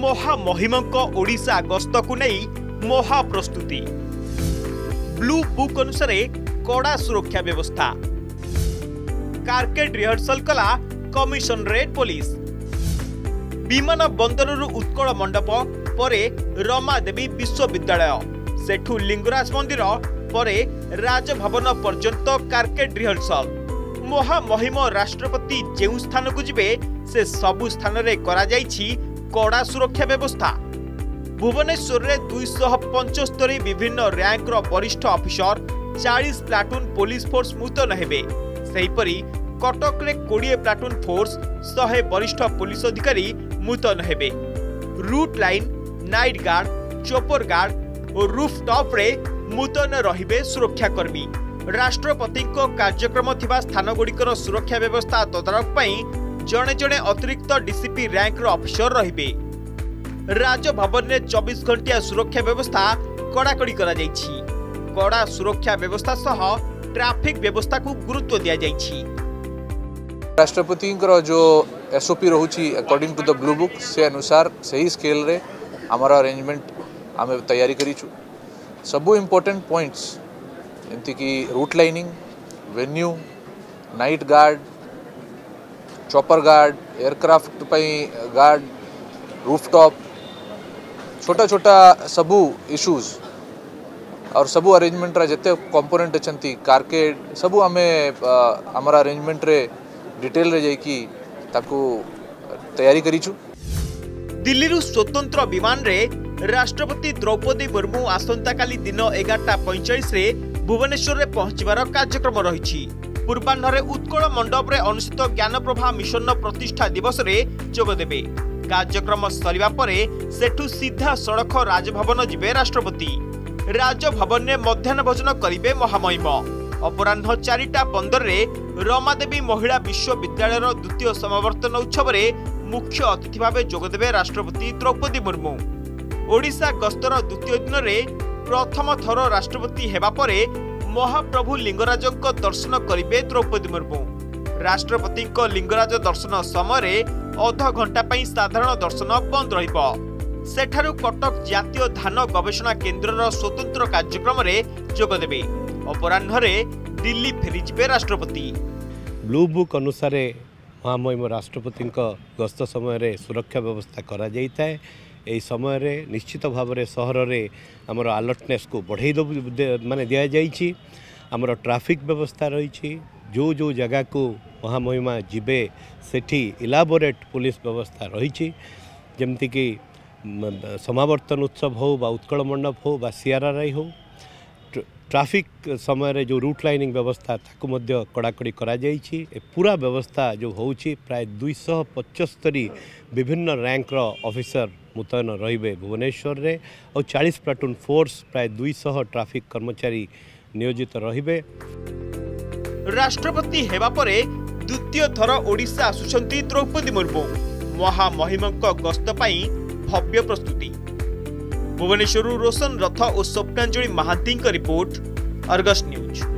महामहिमଙ୍କ ओडिशा गस्त को नहीं महा प्रस्तुति। ब्लू बुक अनुसार कड़ा सुरक्षा व्यवस्था। कारकेड रिहर्सल कला कमिशनरेट पुलिस। विमान बंदर उत्कल मंडप परे रमादेवी विश्वविद्यालय, सेठू लिंगराज मंदिर परे राजभवन पर्यंत कारकेड रिहर्सल। महामहिम राष्ट्रपति जेउ स्थान को जिबे से सबु स्थान रे करा जाइछि कड़ा सुरक्षा व्यवस्था। भुवनेश्वर में 275 विभिन्न रैंक वरिष्ठ ऑफिसर 40 प्लाटून पुलिस फोर्स मुतयन हेबे। सेहीपरि कटक रे 20 प्लाटून फोर्स 100 वरिष्ठ पुलिस अधिकारी मुतयन हेबे। Route line, night guard, chopper guard और रूफ टॉप रे मुतयन रहिबे सुरक्षाकर्मी। राष्ट्रपति कार्यक्रम थिबा स्थान गुड़िकर सुरक्षा व्यवस्था तदारख पई जड़े जड़े अतिरिक्त डीसीपी रैंक ऑफिसर रहिबे। राजभवन में 24 घंटिया सुरक्षा व्यवस्था कड़ाकड़ी करा जाइछि। कड़ा सुरक्षा व्यवस्था सह ट्रैफिक व्यवस्था को गुरुत्व दिया जाइछि। राष्ट्रपति जो एसओपी रहुछि according to the blue book से अनुसार सही स्केल रे हमारा अरेंजमेंट आमे तैयारी करिछु। सबु इम्पोर्टेंट पॉइंट्स एमती कि route lining, venue, night guard, chopper guard, aircraft पई गार्ड, रूफटॉप, छोटा छोटा सबू इश्यूज और सबू अरेंजमेंट रा जते कंपोनेंट अछंती कारकेड सबू आमे हमारा अरेंजमेंट रे डिटेल रे जाई कि ताकू तैयारी करिछु। दिल्ली रु स्वतंत्र विमान रे राष्ट्रपति द्रौपदी मुर्मू आसंता काली दिन 11:45 रे भुवनेश्वर रे पहुंचबार कार्यक्रम रहिछि। पूर्वाह्न उत्कल मंडप रे अनुष्ठित ज्ञानप्रभा मिशन प्रतिष्ठा दिवस रे जोग देबे। कार्यक्रम सरिबा परे सेठू सीधा सड़क राजभवन जिबे राष्ट्रपति। राजभवन में मध्याह्न भोजन करिबे महामहिम। अपराह्न 4:15 रे रमादेवी महिला विश्वविद्यालय द्वितीय समावर्तन उत्सव रे मुख्य अतिथि भाव जोगदेवे राष्ट्रपति द्रौपदी मुर्मू। ओडिशा गस्तर द्वितीय दिन रे प्रथम थर राष्ट्रपति हेबा परे महाप्रभु लिंगराजक दर्शन करिबे द्रौपदी मुर्मू। राष्ट्रपति लिंगराज दर्शन समय अध घंटा पई साधारण दर्शन बंद रहिबो। सेठारु कटक जातीय धान गवेषणा केन्द्र स्वतंत्र कार्यक्रम रे जोग देबे। अपराह्न रे दिल्ली फेरी जिबे राष्ट्रपति। ब्लू बुक अनुसार महामहिम राष्ट्रपति गस्त समय सुरक्षा व्यवस्था करा जाइताय। एही समय रे निश्चित भाव में सहर रे हमर अलर्टनेस को बढ़ाई माने दिया जाइछि। हमर ट्रैफिक व्यवस्था रही जो जो जगह को महामहिमा जिबे सेठी इलाबोरेट पुलिस व्यवस्था रही। जमती कि समावर्तन उत्सव हो बा उत्कल मंडप हो बा सीआरआरआई हो, ट्रैफिक समय रे जो रूट लाइनिंग व्यवस्था ताकू मध्य कड़ाकड़ी करा जाइछि। पूरा व्यवस्था जो होउछि प्राय 275 विभिन्न रैंक रो ऑफिसर मुतयन रहिबे भुवनेश्वर रे और 40 प्लाटून फोर्स प्राय 200 ट्रैफिक कर्मचारी नियोजित रहिबे। राष्ट्रपति हेबा परे द्वितीय थर ओडिशा आसुछंती द्रौपदी मुर्मू। महामहिमଙ୍କ गस्त पई भव्य प्रस्तुति। भुवनेश्वर रोशन रथ और Swapnanjali Mahanty report, Argus news.